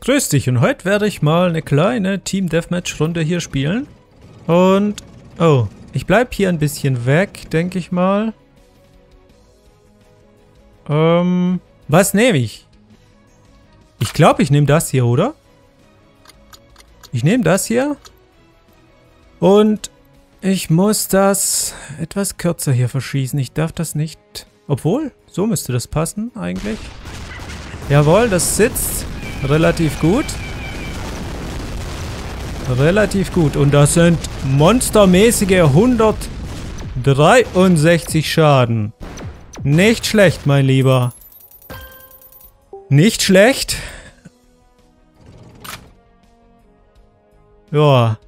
Grüß dich, und heute werde ich mal eine kleine Team-Deathmatch-Runde hier spielen. Und, oh, ich bleibe hier ein bisschen weg, denke ich mal. Was nehme ich? Ich glaube, ich nehme das hier, oder? Ich nehme das hier. Und ich muss das etwas kürzer hier verschießen. Ich darf das nicht... Obwohl, so müsste das passen eigentlich. Jawohl, das sitzt relativ gut. Relativ gut. Und das sind monstermäßige 163 Schaden. Nicht schlecht, mein Lieber. Nicht schlecht. Ja.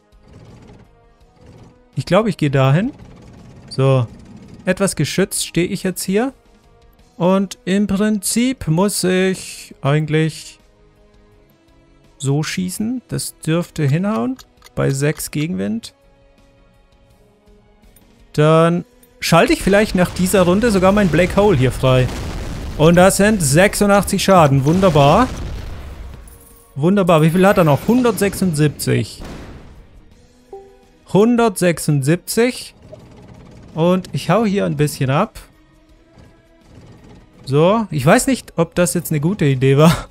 Ich glaube, ich gehe dahin. So. Etwas geschützt stehe ich jetzt hier. Und im Prinzip muss ich eigentlich so schießen. Das dürfte hinhauen. Bei 6 Gegenwind. Dann schalte ich vielleicht nach dieser Runde sogar mein Black Hole hier frei. Und das sind 86 Schaden. Wunderbar. Wunderbar. Wie viel hat er noch? 176. 176. Und ich hau hier ein bisschen ab. So. Ich weiß nicht, ob das jetzt eine gute Idee war.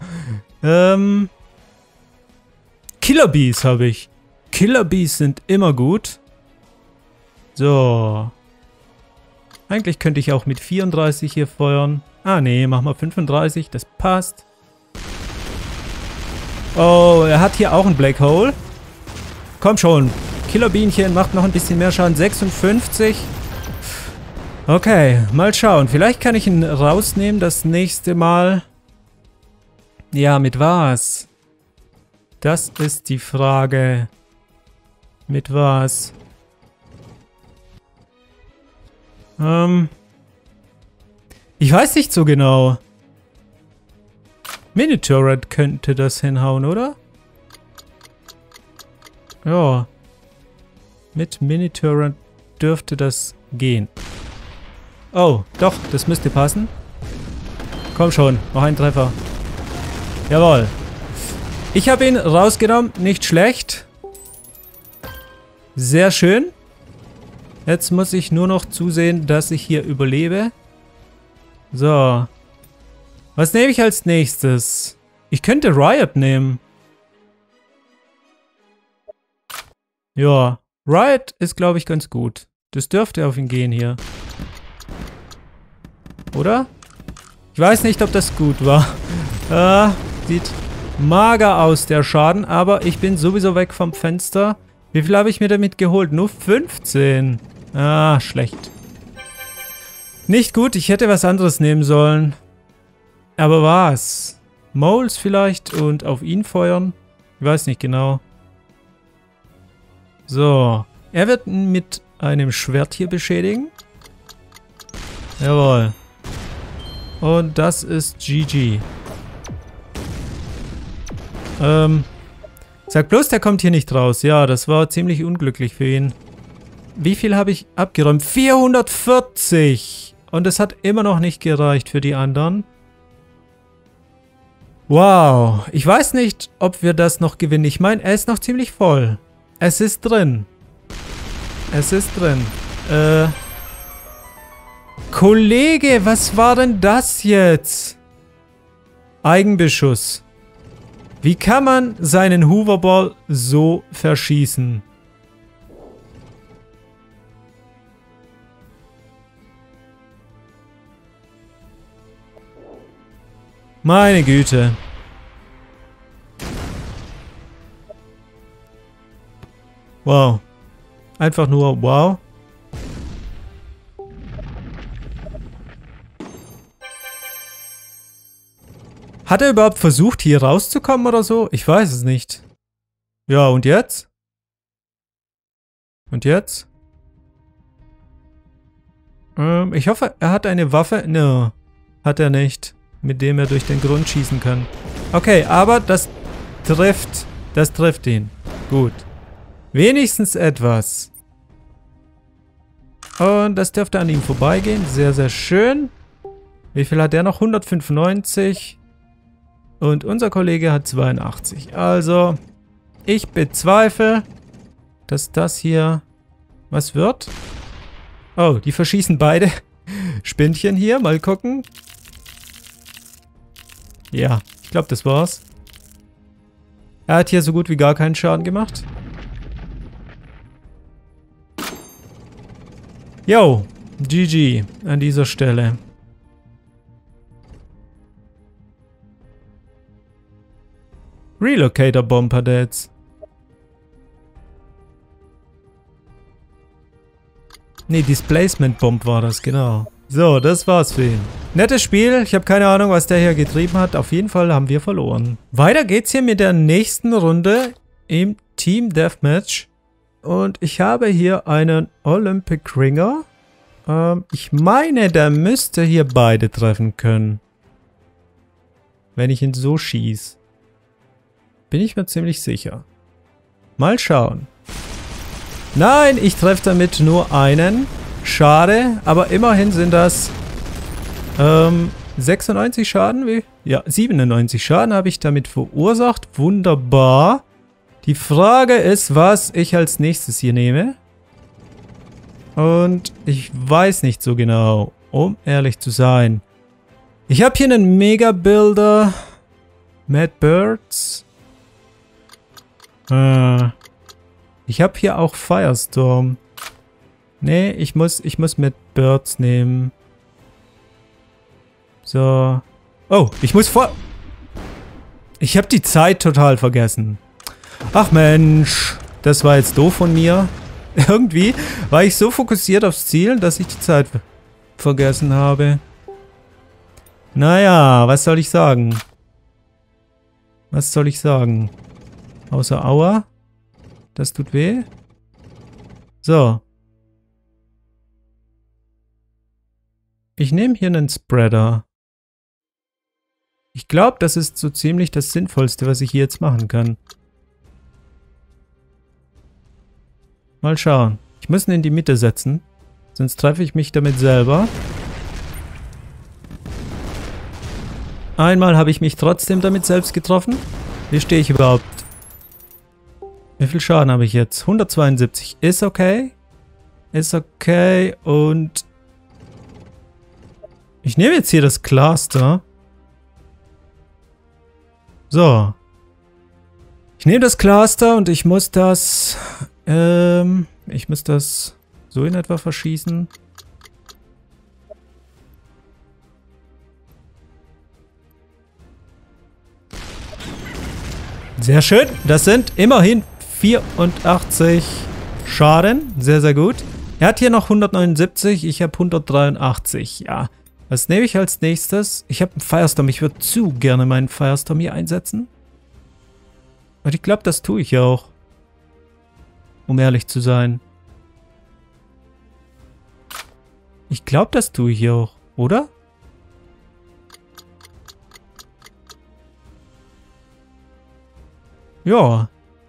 Killer Bees habe ich. Killer Bees sind immer gut. So. Eigentlich könnte ich auch mit 34 hier feuern. Ah, nee, machen wir 35. Das passt. Oh, er hat hier auch ein Black Hole. Komm schon. Killerbienchen macht noch ein bisschen mehr Schaden. 56. Okay, mal schauen. Vielleicht kann ich ihn rausnehmen das nächste Mal. Ja, mit was? Das ist die Frage. Mit was? Ich weiß nicht so genau. Mini-Turret könnte das hinhauen, oder? Ja. Mit Mini-Turret dürfte das gehen. Oh, doch, das müsste passen. Komm schon, noch ein Treffer. Jawohl. Ich habe ihn rausgenommen, nicht schlecht. Sehr schön. Jetzt muss ich nur noch zusehen, dass ich hier überlebe. So. Was nehme ich als nächstes? Ich könnte Riot nehmen. Ja. Riot ist, glaube ich, ganz gut. Das dürfte auf ihn gehen hier. Oder? Ich weiß nicht, ob das gut war. Sieht mager aus, der Schaden. Aber ich bin sowieso weg vom Fenster. Wie viel habe ich mir damit geholt? Nur 15. Ah, schlecht. Nicht gut, ich hätte was anderes nehmen sollen. Aber was? Moles vielleicht und auf ihn feuern? Ich weiß nicht genau. So. Er wird mit einem Schwert hier beschädigen. Jawohl. Und das ist GG. Sag bloß, der kommt hier nicht raus. Ja, das war ziemlich unglücklich für ihn. Wie viel habe ich abgeräumt? 440! Und es hat immer noch nicht gereicht für die anderen. Wow. Ich weiß nicht, ob wir das noch gewinnen. Ich meine, er ist noch ziemlich voll. Es ist drin. Es ist drin. Kollege, was war denn das jetzt? Eigenbeschuss. Wie kann man seinen Hoverball so verschießen? Meine Güte. Wow. Einfach nur wow. Hat er überhaupt versucht, hier rauszukommen oder so? Ich weiß es nicht. Ja, und jetzt? Und jetzt? Ich hoffe, er hat eine Waffe. No, hat er nicht. Mit dem er durch den Grund schießen kann. Okay, aber das trifft ihn. Gut. Wenigstens etwas. Und das dürfte an ihm vorbeigehen. Sehr, sehr schön. Wie viel hat der noch? 195. Und unser Kollege hat 82. Also, ich bezweifle, dass das hier was wird. Oh, die verschießen beide Spinnchen hier. Mal gucken. Ja, ich glaube, das war's. Er hat hier so gut wie gar keinen Schaden gemacht. Yo, GG an dieser Stelle. Relocator Bomb hat er jetzt. Nee, Displacement Bomb war das, genau. So, das war's für ihn. Nettes Spiel. Ich habe keine Ahnung, was der hier getrieben hat. Auf jeden Fall haben wir verloren. Weiter geht's hier mit der nächsten Runde im Team Deathmatch. Und ich habe hier einen Olympic Ringer. Ich meine, der müsste hier beide treffen können. Wenn ich ihn so schieße. Bin ich mir ziemlich sicher. Mal schauen. Nein, ich treffe damit nur einen. Schade, aber immerhin sind das 96 Schaden. Wie? Ja, 97 Schaden habe ich damit verursacht. Wunderbar. Die Frage ist, was ich als nächstes hier nehme. Und ich weiß nicht so genau, um ehrlich zu sein. Ich habe hier einen Mega-Builder. Mad Birds. Ich habe hier auch Firestorm. Nee, ich muss Mad Birds nehmen. So. Oh, ich muss vor... Ich habe die Zeit total vergessen. Ach Mensch, das war jetzt doof von mir. Irgendwie war ich so fokussiert aufs Ziel, dass ich die Zeit vergessen habe. Naja, was soll ich sagen? Was soll ich sagen? Außer Aua. Das tut weh. So. Ich nehme hier einen Spreader. Ich glaube, das ist so ziemlich das Sinnvollste, was ich hier jetzt machen kann. Mal schauen. Ich muss ihn in die Mitte setzen. Sonst treffe ich mich damit selber. Einmal habe ich mich trotzdem damit selbst getroffen. Wie stehe ich überhaupt? Wie viel Schaden habe ich jetzt? 172. Ist okay. Ist okay. Und ich nehme jetzt hier das Cluster. So. Ich nehme das Cluster und ich muss das... ich muss das so in etwa verschießen. Sehr schön. Das sind immerhin 84 Schaden. Sehr, sehr gut. Er hat hier noch 179. Ich habe 183. Ja. Was nehme ich als nächstes? Ich habe einen Firestorm. Ich würde zu gerne meinen Firestorm hier einsetzen. Und ich glaube, das tue ich auch. Um ehrlich zu sein. Ich glaube, das tue ich auch. Oder? Ja.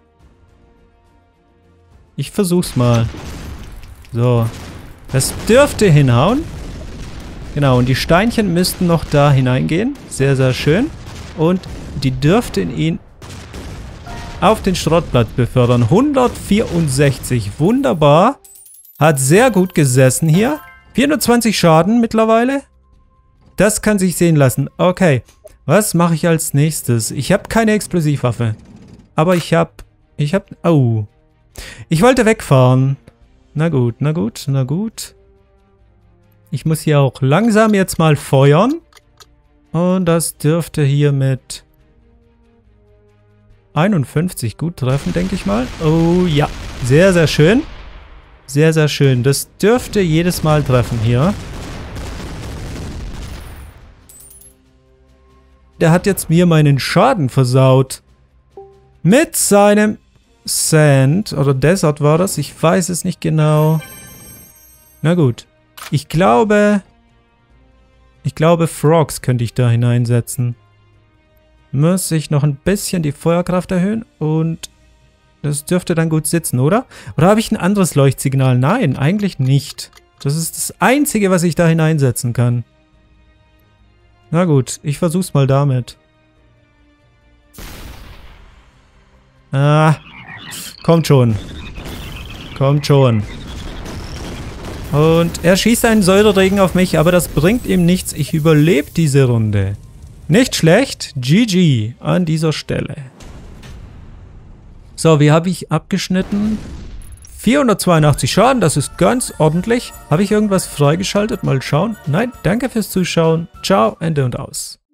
Ich versuch's mal. So. Das dürfte hinhauen. Genau, und die Steinchen müssten noch da hineingehen. Sehr, sehr schön. Und die dürften ihn auf den Schrottplatz befördern. 164. Wunderbar. Hat sehr gut gesessen hier. 420 Schaden mittlerweile. Das kann sich sehen lassen. Okay. Was mache ich als nächstes? Ich habe keine Explosivwaffe. Aber ich habe... Oh. Ich wollte wegfahren. Na gut, na gut, na gut. Ich muss hier auch langsam jetzt mal feuern. Und das dürfte hier mit 51 gut treffen, denke ich mal. Oh ja, sehr, sehr schön. Sehr, sehr schön. Das dürfte jedes Mal treffen hier. Der hat jetzt mir meinen Schaden versaut. Mit seinem Sand oder Desert war das. Ich weiß es nicht genau. Na gut. Ich glaube, Frogs könnte ich da hineinsetzen. Muss ich noch ein bisschen die Feuerkraft erhöhen und das dürfte dann gut sitzen, oder? Oder habe ich ein anderes Leuchtsignal? Nein, eigentlich nicht. Das ist das Einzige, was ich da hineinsetzen kann. Na gut, ich versuch's mal damit. Ah, kommt schon. Kommt schon. Und er schießt einen Säureregen auf mich, aber das bringt ihm nichts. Ich überlebe diese Runde. Nicht schlecht. GG an dieser Stelle. So, wie habe ich abgeschnitten? 482 Schaden, das ist ganz ordentlich. Habe ich irgendwas freigeschaltet? Mal schauen. Nein, danke fürs Zuschauen. Ciao, Ende und aus.